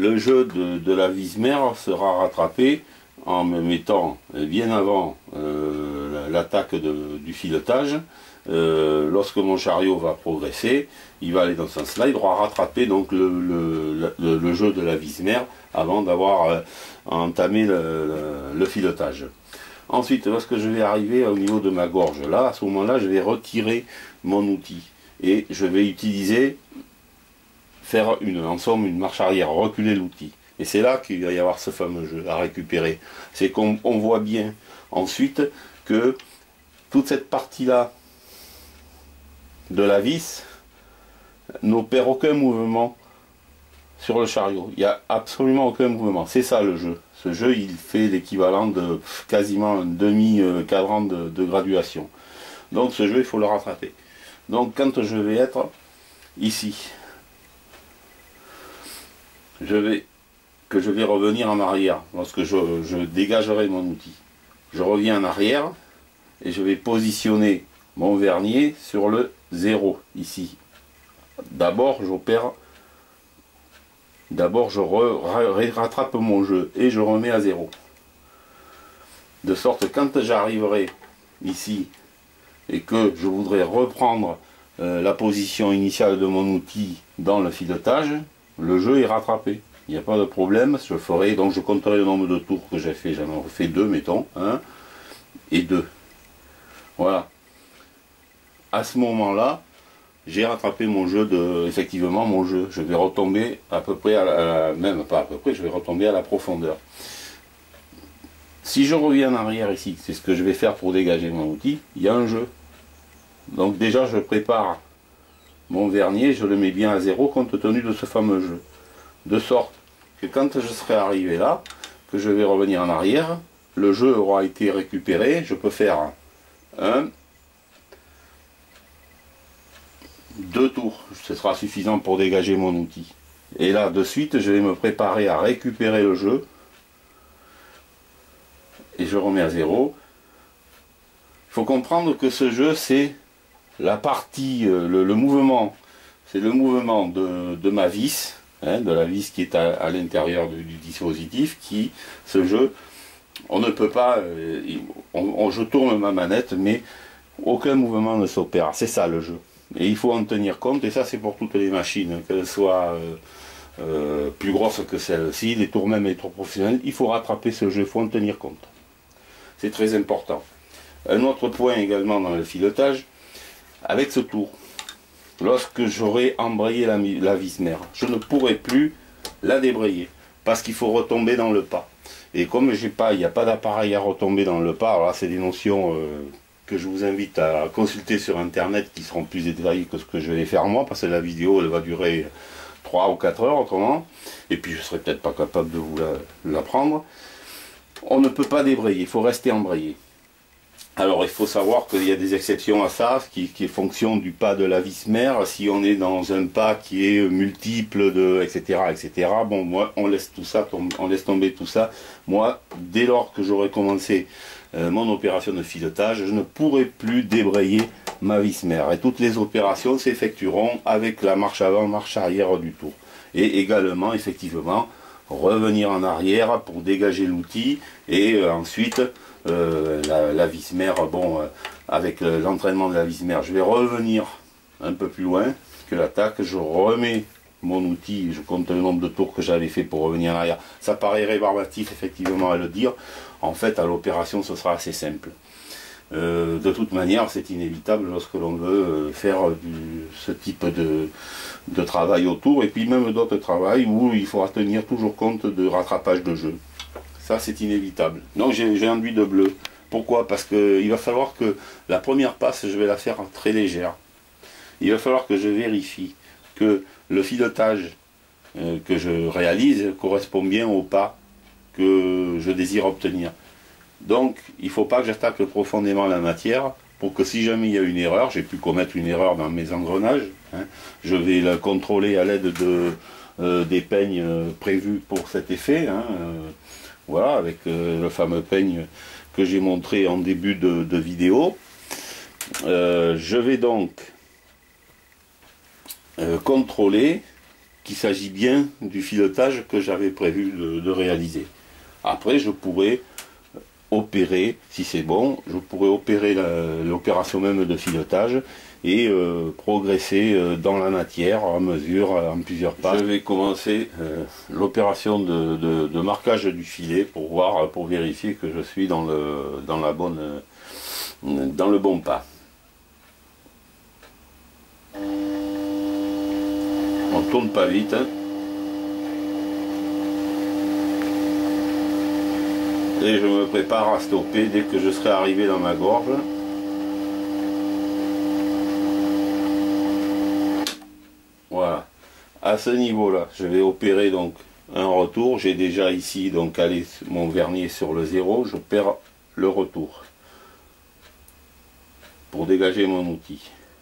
le jeu de la vis mère sera rattrapé en me mettant bien avant l'attaque du filetage. Lorsque mon chariot va progresser, il va aller dans ce sens-là, il devra rattraper donc le jeu de la vis mère avant d'avoir entamé le filetage. Ensuite, lorsque je vais arriver au niveau de ma gorge, là, à ce moment-là, je vais retirer mon outil et je vais utiliser, faire en somme une marche arrière, reculer l'outil. Et c'est là qu'il va y avoir ce fameux jeu à récupérer. C'est qu'on voit bien ensuite que toute cette partie-là de la vis n'opère aucun mouvement sur le chariot. Il n'y a absolument aucun mouvement. C'est ça le jeu. Ce jeu, il fait l'équivalent de quasiment un demi-cadran de graduation. Donc ce jeu, il faut le rattraper. Donc quand je vais être ici, je vais revenir en arrière. Lorsque je dégagerai mon outil, je reviens en arrière et je vais positionner mon vernier sur le 0 ici. D'abord je rattrape mon jeu et je remets à 0. De sorte que quand j'arriverai ici et que je voudrais reprendre la position initiale de mon outil dans le filetage, le jeu est rattrapé. Il n'y a pas de problème, je ferai, donc je compterai le nombre de tours que j'ai fait, j'en ai fait 2 mettons, 1 et 2. Voilà. À ce moment-là, j'ai rattrapé mon jeu effectivement mon jeu. Je vais retomber à peu près, même pas à peu près, je vais retomber à la profondeur. Si je reviens en arrière ici, c'est ce que je vais faire pour dégager mon outil, il y a un jeu. Donc déjà je prépare mon vernier, je le mets bien à 0 compte tenu de ce fameux jeu. De sorte que quand je serai arrivé là, que je vais revenir en arrière, le jeu aura été récupéré, je peux faire 2 tours, ce sera suffisant pour dégager mon outil. Et là, de suite, je vais me préparer à récupérer le jeu. Et je remets à 0. Il faut comprendre que ce jeu, c'est la partie, le mouvement. C'est le mouvement de ma vis, hein, de la vis qui est à l'intérieur du dispositif, ce jeu, on ne peut pas, je tourne ma manette, mais aucun mouvement ne s'opère. C'est ça le jeu. Et il faut en tenir compte, et ça c'est pour toutes les machines, qu'elles soient plus grosses que celle-ci, les tours même et les tours professionnels, il faut rattraper ce jeu, il faut en tenir compte. C'est très important. Un autre point également dans le filetage, avec ce tour, lorsque j'aurai embrayé la vis mère, je ne pourrai plus la débrayer, parce qu'il faut retomber dans le pas. Et comme il n'y a pas d'appareil à retomber dans le pas, alors là c'est des notions que je vous invite à consulter sur internet qui seront plus détaillées que ce que je vais faire moi, parce que la vidéo elle va durer 3 ou 4 heures autrement, et puis je ne serai peut-être pas capable de vous l'apprendre. On ne peut pas débrayer, il faut rester embrayé. Alors il faut savoir qu'il y a des exceptions à ça, qui est fonction du pas de la vis mère, si on est dans un pas qui est multiple, etc., etc. Bon, moi, on laisse tout ça, on laisse tomber tout ça. Moi, dès lors que j'aurai commencé mon opération de filetage, je ne pourrai plus débrayer ma vis mère. Et toutes les opérations s'effectueront avec la marche avant, marche arrière du tour. Et également, effectivement, revenir en arrière pour dégager l'outil et ensuite la vis mère, bon, avec l'entraînement de la vis mère, je vais revenir un peu plus loin que l'attaque, je remets mon outil, je compte le nombre de tours que j'avais fait pour revenir en arrière. Ça paraît rébarbatif effectivement à le dire, en fait à l'opération ce sera assez simple. De toute manière c'est inévitable lorsque l'on veut faire ce type de travail autour, et puis même d'autres travails où il faudra tenir toujours compte de rattrapage de jeu. Ça c'est inévitable. Donc j'ai enduit de bleu. Pourquoi? Parce qu'il va falloir que la première passe je vais la faire très légère. Il va falloir que je vérifie que le filetage que je réalise correspond bien au pas que je désire obtenir. Donc il ne faut pas que j'attaque profondément la matière pour que si jamais il y a une erreur, j'ai pu commettre une erreur dans mes engrenages, hein, je vais la contrôler à l'aide des peignes prévus pour cet effet, hein, voilà, avec le fameux peigne que j'ai montré en début de vidéo. Je vais donc contrôler qu'il s'agit bien du filetage que j'avais prévu de réaliser. Après, je pourrais opérer, si c'est bon, je pourrais opérer l'opération même de filetage et progresser dans la matière à mesure, en plusieurs pas. Je vais commencer l'opération de marquage du filet pour voir, pour vérifier que je suis dans le bon pas. On tourne pas vite, hein. Et je me prépare à stopper dès que je serai arrivé dans ma gorge. Voilà. À ce niveau-là, je vais opérer donc un retour. J'ai déjà ici donc calé mon vernier sur le 0. J'opère le retour pour dégager mon outil.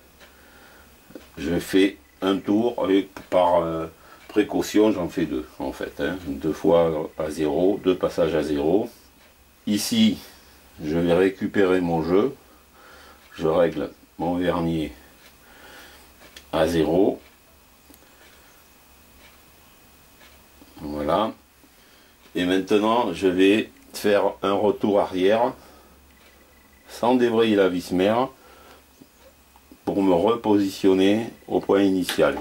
Je fais un tour et par précaution j'en fais deux en fait, hein. 2 fois à 0, 2 passages à 0. Ici je vais récupérer mon jeu, je règle mon vernier à 0, voilà, et maintenant je vais faire un retour arrière sans débrayer la vis mère pour me repositionner au point initial,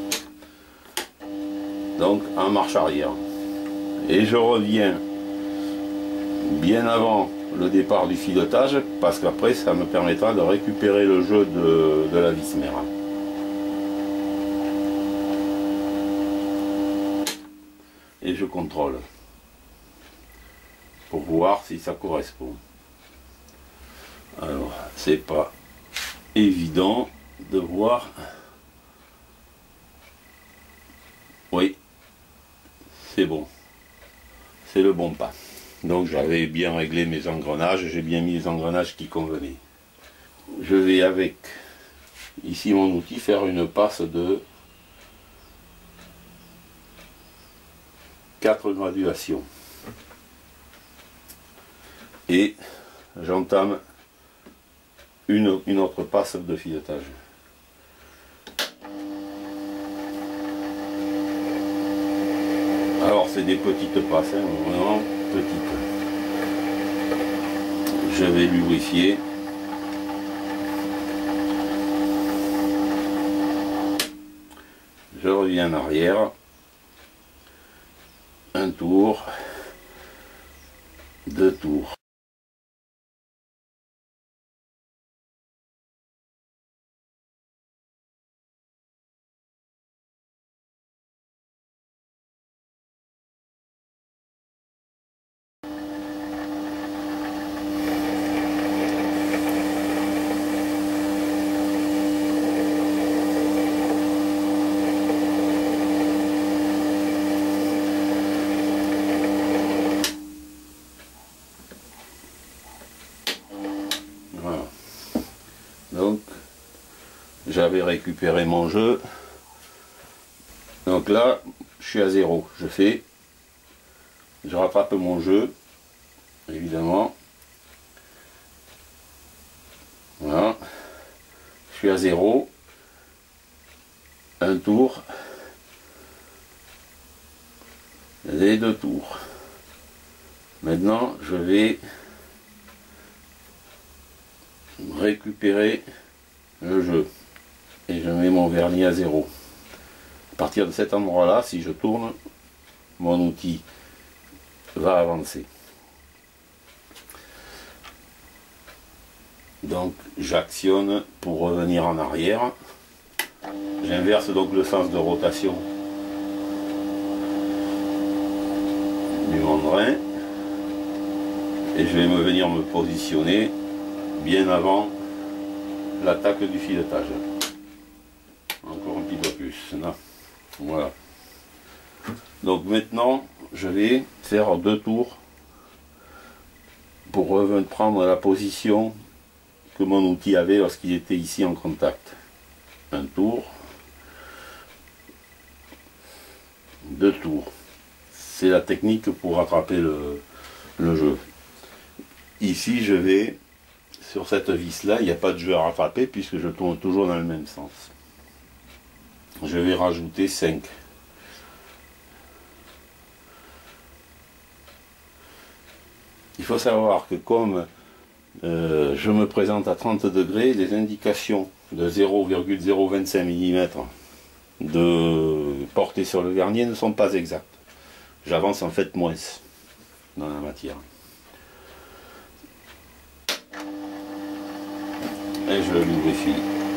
donc en marche arrière, et je reviens bien avant le départ du filetage parce qu'après ça me permettra de récupérer le jeu de la vis mère. Et je contrôle pour voir si ça correspond. Alors c'est pas évident de voir. Oui, c'est bon, c'est le bon pas. Donc j'avais bien réglé mes engrenages, j'ai bien mis les engrenages qui convenaient. Je vais avec ici mon outil faire une passe de 4 graduations. Et j'entame une autre passe de filetage. Alors c'est des petites passes, hein, vraiment petites. Je vais lubrifier. Je reviens en arrière. Un tour. 2 tours. Voilà. Donc j'avais récupéré mon jeu. Donc là je suis à 0. Je rattrape mon jeu, évidemment. Voilà. Je suis à 0. Un tour. Les 2 tours. Maintenant je vais récupérer le jeu et je mets mon vernis à 0. À partir de cet endroit là, si je tourne, mon outil va avancer. Donc j'actionne pour revenir en arrière. J'inverse donc le sens de rotation du mandrin et je vais venir me positionner bien avant l'attaque du filetage. Encore un petit peu plus. Là. Voilà. Donc maintenant, je vais faire 2 tours pour revenir prendre la position que mon outil avait lorsqu'il était ici en contact. Un tour. 2 tours. C'est la technique pour rattraper le jeu. Ici, je vais sur cette vis là, il n'y a pas de jeu à rattraper puisque je tourne toujours dans le même sens. Je vais rajouter 5. il faut savoir que comme je me présente à 30 degrés, les indications de 0,025 mm de portée sur le vernier ne sont pas exactes. J'avance en fait moins dans la matière. Et je le lubrifie.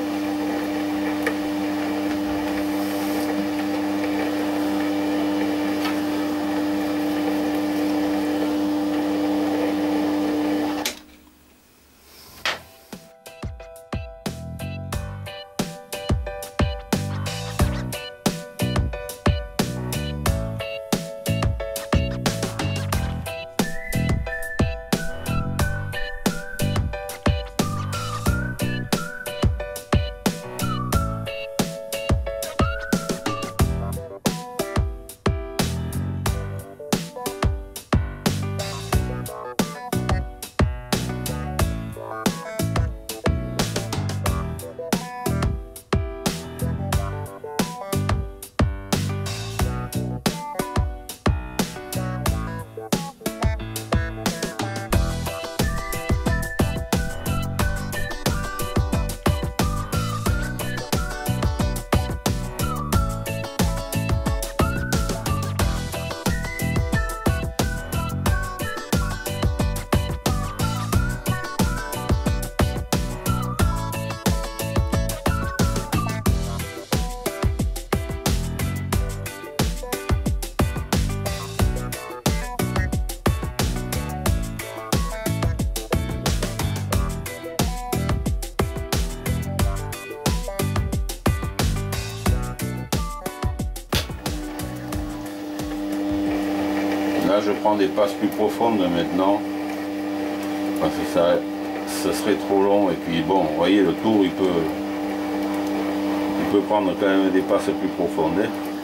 Là, je prends des passes plus profondes maintenant, parce que ça serait trop long. Et puis bon, vous voyez, le tour, il peut prendre quand même des passes plus profondes.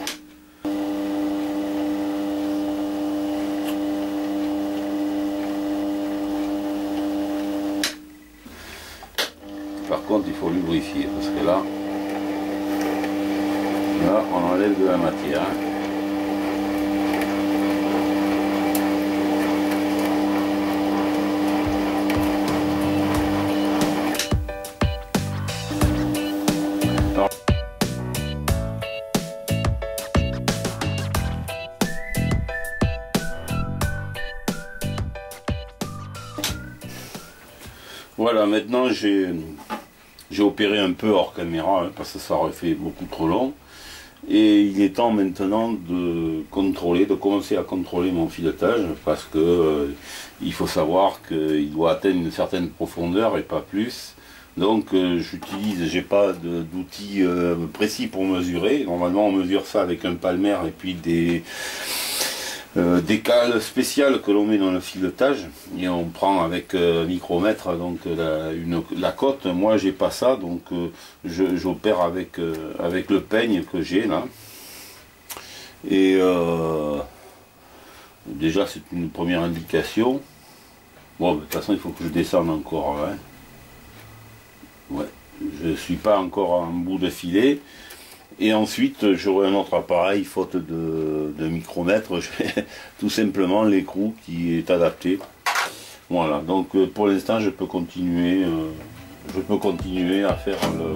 Par contre, il faut lubrifier, parce que là, on enlève de la matière. Voilà, maintenant j'ai opéré un peu hors caméra, parce que ça aurait fait beaucoup trop long. Et il est temps maintenant de commencer à contrôler mon filetage, parce que il faut savoir qu'il doit atteindre une certaine profondeur et pas plus. Donc j'ai pas d'outils précis pour mesurer. Normalement on mesure ça avec un palmer et puis des cales spéciales que l'on met dans le filetage, et on prend avec un micromètre donc la cote. Moi j'ai pas ça, donc j'opère avec le peigne que j'ai là, et déjà c'est une première indication. Bon, de toute façon il faut que je descende encore, hein. Ouais, je suis pas encore en bout de filet. Et ensuite, j'aurai un autre appareil, faute de micromètre, tout simplement l'écrou qui est adapté. Voilà, donc pour l'instant, je peux continuer à faire le...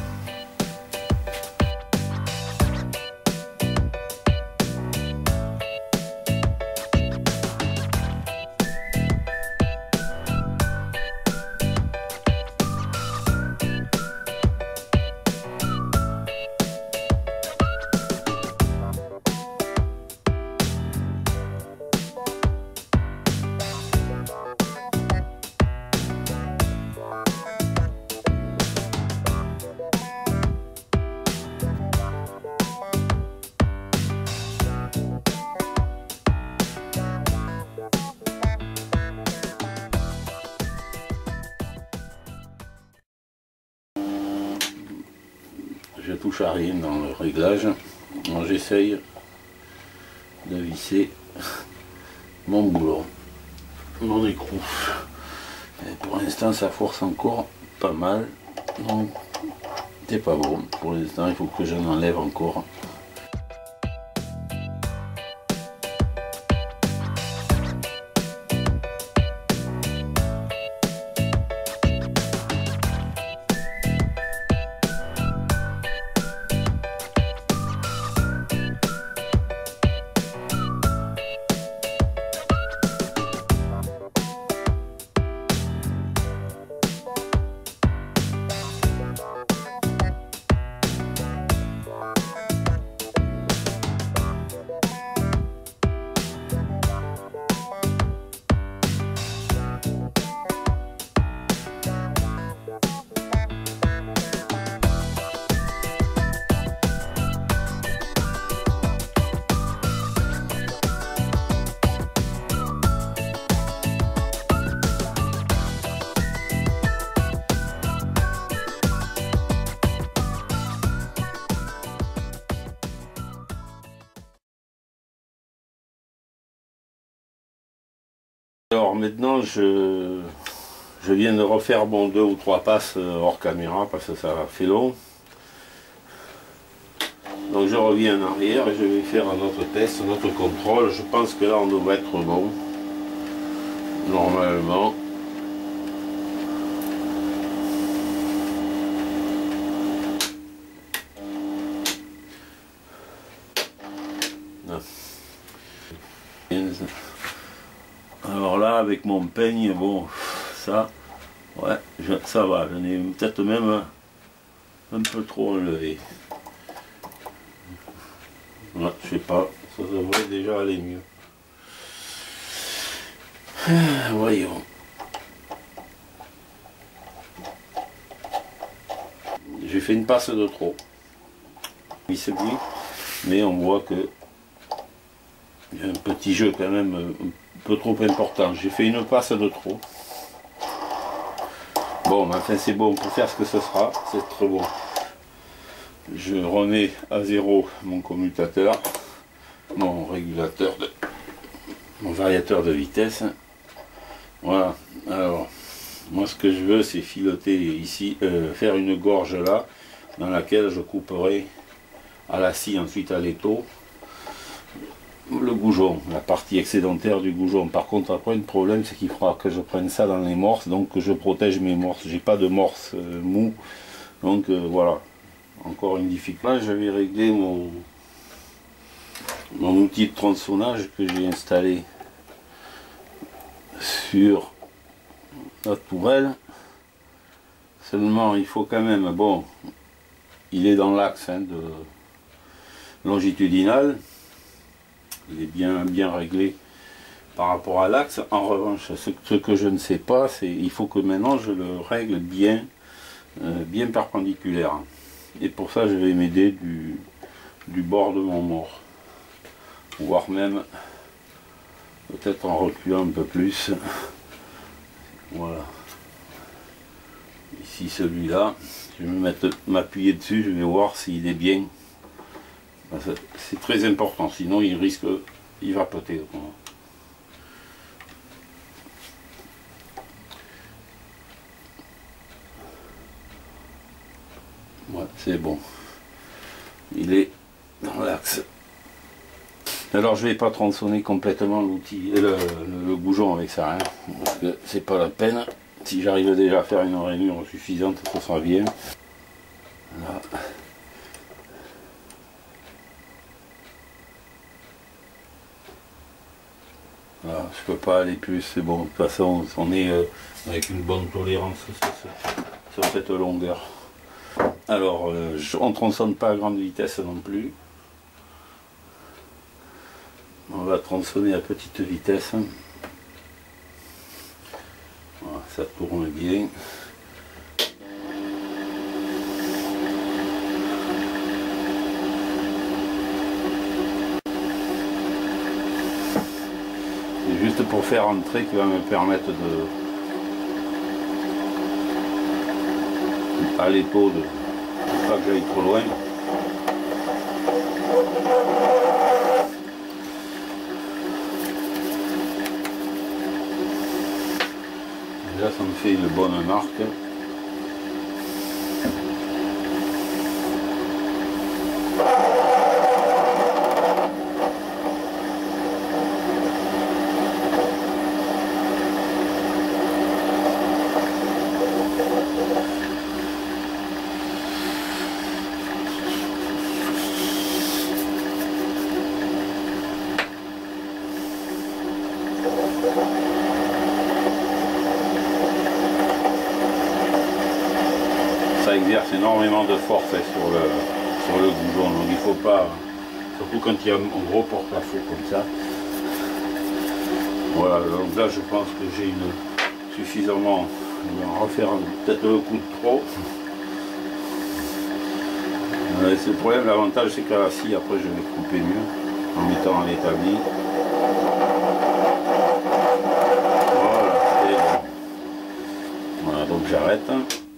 Je touche à rien dans le réglage. J'essaye de visser mon boulon, mon écrou. Et pour l'instant ça force encore pas mal, donc c'est pas bon. Pour l'instant il faut que j'en enlève encore. maintenant je viens de refaire bon 2 ou 3 passes hors caméra parce que ça a fait long. Donc je reviens en arrière et je vais faire un autre test, un autre contrôle. Je pense que là on devrait être bon. Normalement. Alors là avec mon peigne, bon ça, ouais, ça va, j'en ai peut-être même un peu trop enlevé. Ouais, je sais pas, ça devrait déjà aller mieux. Voyons. J'ai fait une passe de trop. Il se dit, mais on voit que il y a un petit jeu quand même un peu trop important. J'ai fait une passe de trop. Bon, enfin c'est bon pour faire ce que ce sera, c'est très bon. Je remets à zéro mon commutateur, mon régulateur, mon variateur de vitesse. Voilà, alors, moi ce que je veux c'est filoter ici, faire une gorge là, dans laquelle je couperai à la scie, ensuite à l'étau, le goujon, la partie excédentaire du goujon. Par contre après le problème c'est qu'il faudra que je prenne ça dans les morses, donc que je protège mes morses. J'ai pas de morse mou, donc voilà, encore une difficulté. Là je vais régler mon outil de tronçonnage que j'ai installé sur notre tourelle. Seulement il faut quand même, bon, il est dans l'axe de longitudinal, il est bien réglé par rapport à l'axe. En revanche, ce que je ne sais pas, c'est il faut que maintenant je le règle bien perpendiculaire. Et pour ça je vais m'aider du bord de mon mort, voire même peut-être en reculant un peu plus. Voilà. Ici celui-là, je vais m'appuyer dessus, je vais voir s'il est bien. C'est très important, sinon il risque, il va péter. Ouais, c'est bon. Il est dans l'axe. Alors je vais pas tronçonner complètement l'outil, le goujon avec ça, hein, parce que c'est pas la peine. Si j'arrive déjà à faire une rainure suffisante, ça sera bien. Là. Voilà, je peux pas aller plus, c'est bon. De toute façon, on est avec une bonne tolérance sur cette longueur. Alors, on ne tronçonne pas à grande vitesse non plus. On va tronçonner à petite vitesse. Voilà, ça tourne bien. C'est juste pour faire un trait qui va me permettre de à l'épaule, de pas que j'aille trop loin. Là ça me fait une bonne marque. Ça exerce énormément de force sur le goujon, donc il faut pas, surtout quand il y a un gros porte-à-faux comme ça. Voilà, donc là je pense que j'ai suffisamment, je vais en refaire peut-être le coup de trop. C'est le problème, l'avantage c'est qu'à la scie après je vais couper mieux en mettant à l'établi. Voilà, voilà, donc j'arrête.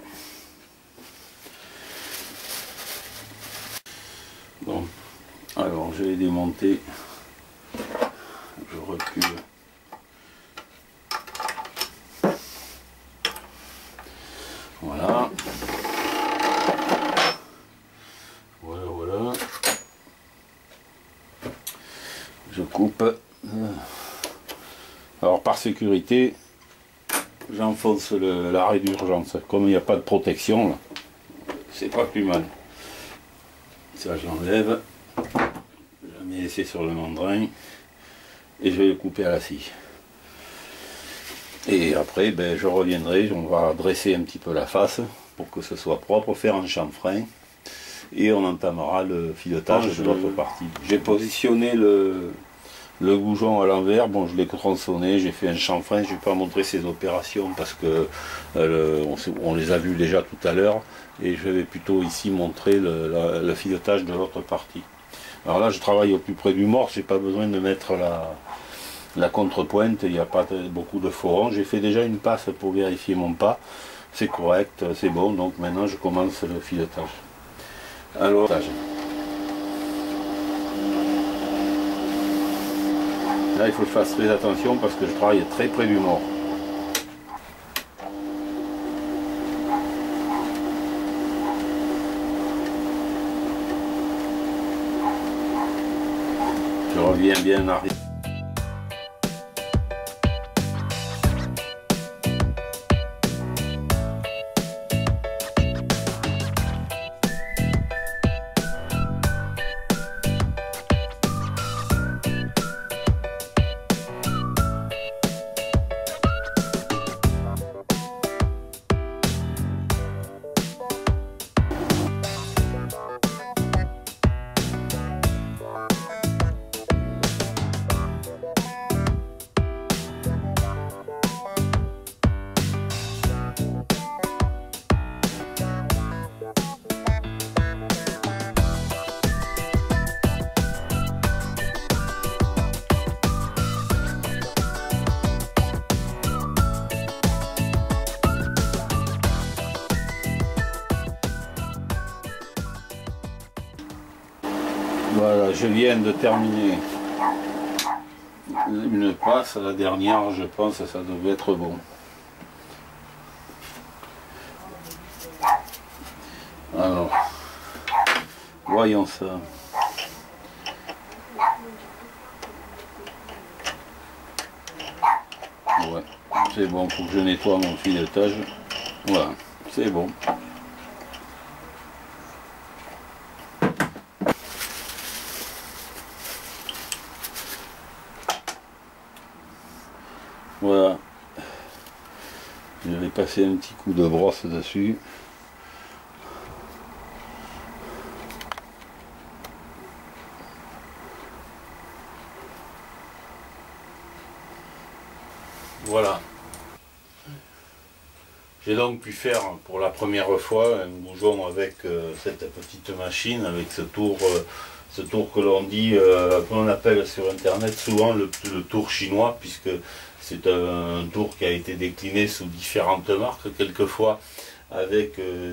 Bon, alors je vais démonter, je recule Alors par sécurité, j'enfonce l'arrêt d'urgence. Comme il n'y a pas de protection, c'est pas plus mal. Ça je l'enlève, je la mets laissé sur le mandrin et je vais le couper à la scie. Et après je reviendrai, on va dresser un petit peu la face pour que ce soit propre, faire un chanfrein et on entamera le filetage de l'autre partie. J'ai positionné le goujon à l'envers, bon je l'ai tronçonné, j'ai fait un chanfrein, je ne vais pas montrer ces opérations parce que on les a vues déjà tout à l'heure et je vais plutôt ici montrer le filetage de l'autre partie. Alors là je travaille au plus près du morse, j'ai pas besoin de mettre la contrepointe, il n'y a pas beaucoup de forons, j'ai fait déjà une passe pour vérifier mon pas, c'est correct, c'est bon, donc maintenant je commence le filetage. Alors, là il faut que je fasse très attention parce que je travaille très près du mort. Je reviens bien en arrière. Voilà, je viens de terminer une passe, la dernière, je pense que ça devait être bon. Alors, voyons ça. Ouais, c'est bon, faut que je nettoie mon filetage. Voilà, c'est bon. Voilà, je vais passer un petit coup de brosse dessus. Voilà. J'ai donc pu faire pour la première fois un goujon avec cette petite machine, avec ce tour que l'on dit, que l'on appelle sur internet souvent le tour chinois, puisque c'est un tour qui a été décliné sous différentes marques, quelquefois avec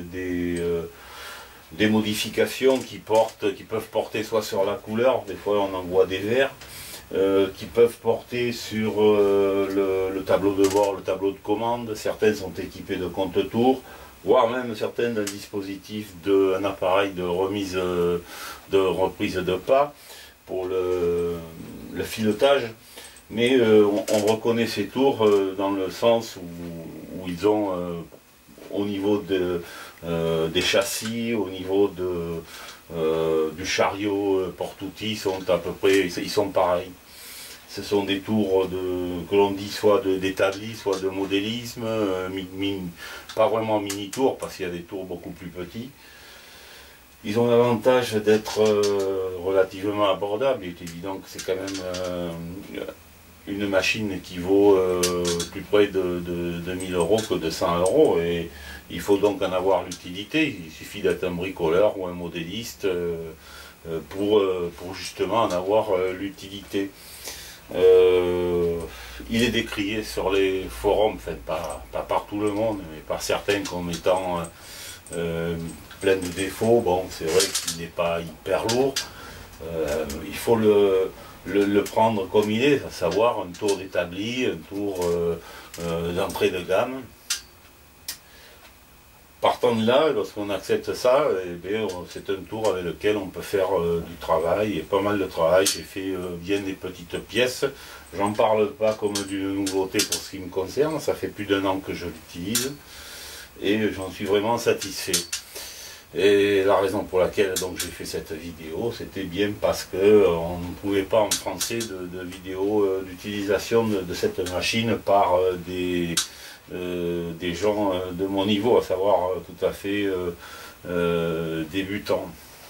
des modifications qui peuvent porter soit sur la couleur, des fois on en voit des verts, qui peuvent porter sur le tableau de bord, le tableau de commande. Certaines sont équipées de compte-tours, voire même certaines d'un dispositif, un appareil de reprise de pas pour le filetage. Mais on reconnaît ces tours dans le sens où ils ont, au niveau des châssis, au niveau du chariot porte-outils, sont à peu près, ils sont pareils. Ce sont des tours que l'on dit soit d'établi, soit de modélisme, pas vraiment mini-tours, parce qu'il y a des tours beaucoup plus petits. Ils ont l'avantage d'être relativement abordables. Il est évident que c'est quand même une machine qui vaut plus près de 1000 € que de 100 €, et il faut donc en avoir l'utilité. Il suffit d'être un bricoleur ou un modéliste pour justement en avoir l'utilité. Il est décrié sur les forums, enfin, pas par tout le monde, mais par certains comme étant plein de défauts. Bon, c'est vrai qu'il n'est pas hyper lourd. Il faut le prendre comme il est, à savoir un tour d'établi, un tour d'entrée de gamme. Partant de là, lorsqu'on accepte ça, c'est un tour avec lequel on peut faire du travail, et pas mal de travail. J'ai fait bien des petites pièces. J'en parle pas comme d'une nouveauté pour ce qui me concerne, ça fait plus d'1 an que je l'utilise, et j'en suis vraiment satisfait. Et la raison pour laquelle donc j'ai fait cette vidéo, c'était bien parce que on ne pouvait pas en français de vidéo d'utilisation de cette machine par des gens de mon niveau, à savoir tout à fait débutants.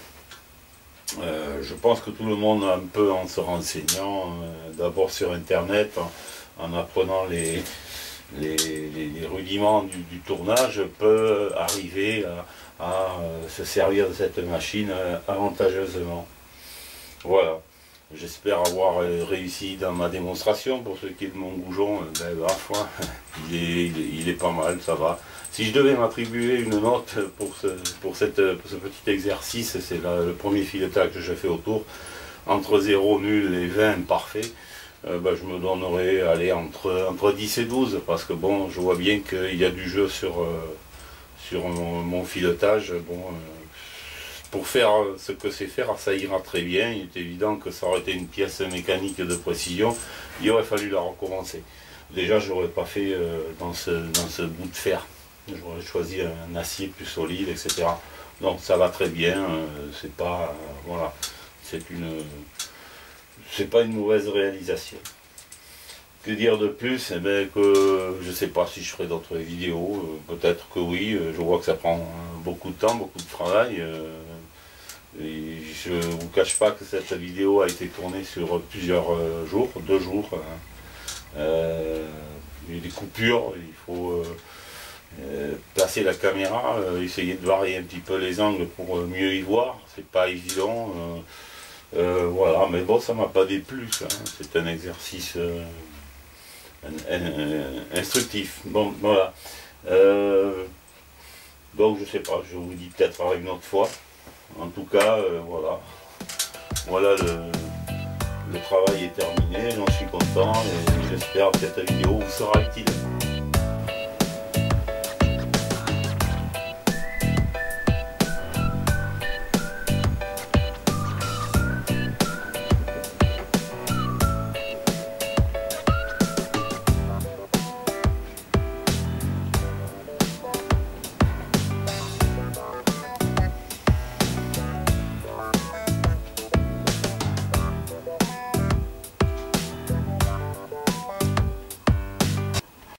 Je pense que tout le monde, un peu en se renseignant, d'abord sur internet, en apprenant les rudiments du tournage, peut arriver à se servir de cette machine avantageusement. Voilà. J'espère avoir réussi dans ma démonstration. Pour ce qui est de mon goujon, ma foi, il est pas mal, ça va. Si je devais m'attribuer une note pour ce petit exercice, c'est le premier filetage que je fais autour, entre 0 nul et 20 parfait, je me donnerais aller entre 10 et 12, parce que bon, je vois bien qu'il y a du jeu sur mon filetage. Bon, pour faire ce que c'est faire, ça ira très bien. Il est évident que ça aurait été une pièce mécanique de précision, il aurait fallu la recommencer. Déjà, je n'aurais pas fait dans ce bout de fer. J'aurais choisi un acier plus solide, etc. Donc ça va très bien, c'est pas voilà, c'est pas une mauvaise réalisation. Que dire de plus? Eh bien, que je ne sais pas si je ferai d'autres vidéos, peut-être que oui, je vois que ça prend beaucoup de temps, beaucoup de travail. Et je ne vous cache pas que cette vidéo a été tournée sur plusieurs jours, 2 jours. Il y a des coupures, il faut placer la caméra, essayer de varier un petit peu les angles pour mieux y voir, c'est pas évident. Voilà, mais bon, ça m'a pas déplu, ça, hein. C'est un exercice instructif. Bon, voilà. Donc, je sais pas, je vous dis peut-être à une autre fois. En tout cas, voilà. Voilà, le travail est terminé, j'en suis content et j'espère que cette vidéo vous sera utile.